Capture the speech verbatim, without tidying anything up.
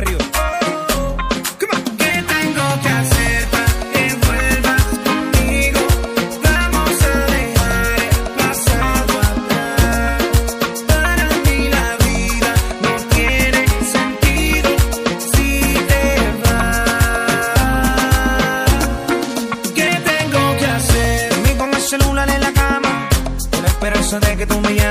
barrio. Come on. ¿Qué tengo que hacer para que vuelvas conmigo? Vamos a dejar el pasado atrás. Para mí la vida no tiene sentido si te vas. ¿Qué tengo que hacer? Dormí con el celular en la cama, con la esperanza de que tú me llames.